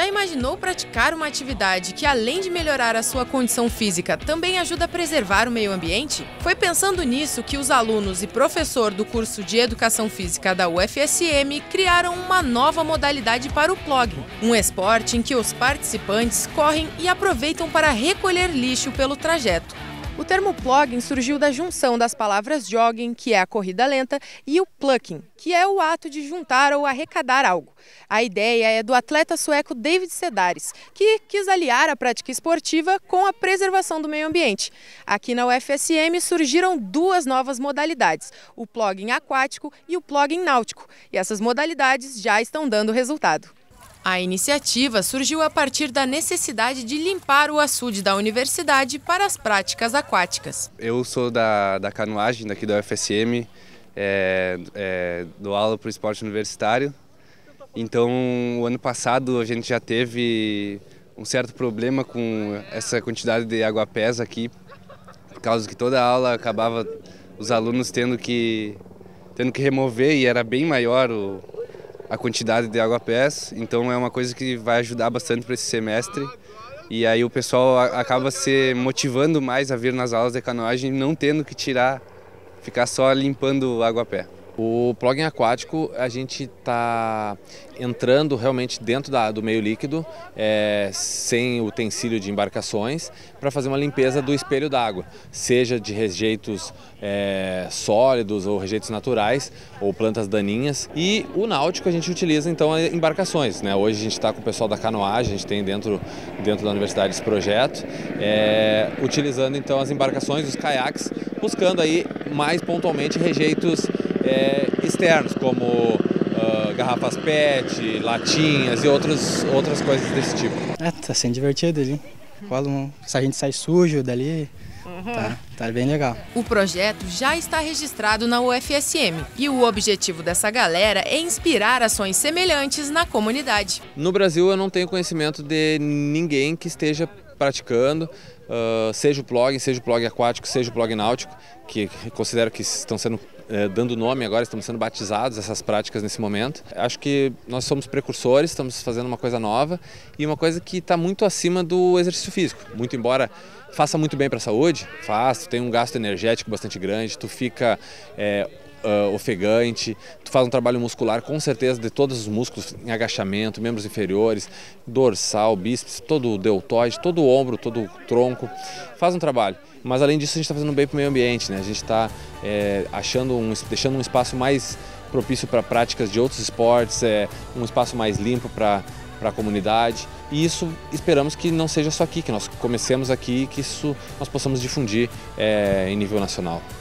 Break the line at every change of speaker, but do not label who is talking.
imaginou praticar uma atividade que, além de melhorar a sua condição física, também ajuda a preservar o meio ambiente? Foi pensando nisso que os alunos e professor do curso de Educação Física da UFSM criaram uma nova modalidade para o plogging, um esporte em que os participantes correm e aproveitam para recolher lixo pelo trajeto. O termo plogging surgiu da junção das palavras jogging, que é a corrida lenta, e o plucking, que é o ato de juntar ou arrecadar algo. A ideia é do atleta sueco David Sedaris, que quis aliar a prática esportiva com a preservação do meio ambiente. Aqui na UFSM surgiram duas novas modalidades, o plogging aquático e o plogging náutico, e essas modalidades já estão dando resultado. A iniciativa surgiu a partir da necessidade de limpar o açude da universidade para as práticas aquáticas.
Eu sou da canoagem daqui da UFSM, dou aula para o esporte universitário. Então, o ano passado a gente já teve um certo problema com essa quantidade de aguapés aqui, por causa que toda a aula acabava os alunos tendo que remover e era bem maior a quantidade de aguapés, então é uma coisa que vai ajudar bastante para esse semestre. E aí o pessoal acaba se motivando mais a vir nas aulas de canoagem, não tendo que ficar só limpando o aguapé.
O plogging aquático, a gente está entrando realmente dentro do meio líquido, sem utensílio de embarcações, para fazer uma limpeza do espelho d'água, seja de rejeitos sólidos ou rejeitos naturais ou plantas daninhas. E o náutico a gente utiliza então embarcações, né? Hoje a gente está com o pessoal da canoagem, a gente tem dentro da universidade esse projeto, utilizando então as embarcações, os caiaques, buscando aí mais pontualmente rejeitos externos, como garrafas PET, latinhas e outras coisas desse tipo.
Tá sendo divertido ali. Se a gente sai sujo dali, tá bem legal.
O projeto já está registrado na UFSM e o objetivo dessa galera é inspirar ações semelhantes na comunidade.
No Brasil eu não tenho conhecimento de ninguém que esteja praticando, seja o plogging aquático, seja o plogging náutico, que considero que estão sendo dando nome agora, estamos sendo batizados essas práticas nesse momento. Acho que nós somos precursores, estamos fazendo uma coisa nova e uma coisa que está muito acima do exercício físico. Muito embora faça muito bem para a saúde, tu tem um gasto energético bastante grande, tu fica ofegante, tu faz um trabalho muscular com certeza de todos os músculos em agachamento, membros inferiores, dorsal, bíceps, todo o deltoide, todo o ombro, todo o tronco, faz um trabalho. Mas além disso a gente está fazendo bem para o meio ambiente, né? A gente está deixando um espaço mais propício para práticas de outros esportes, um espaço mais limpo para a comunidade. E isso esperamos que não seja só aqui, que nós comecemos aqui e que isso nós possamos difundir em nível nacional.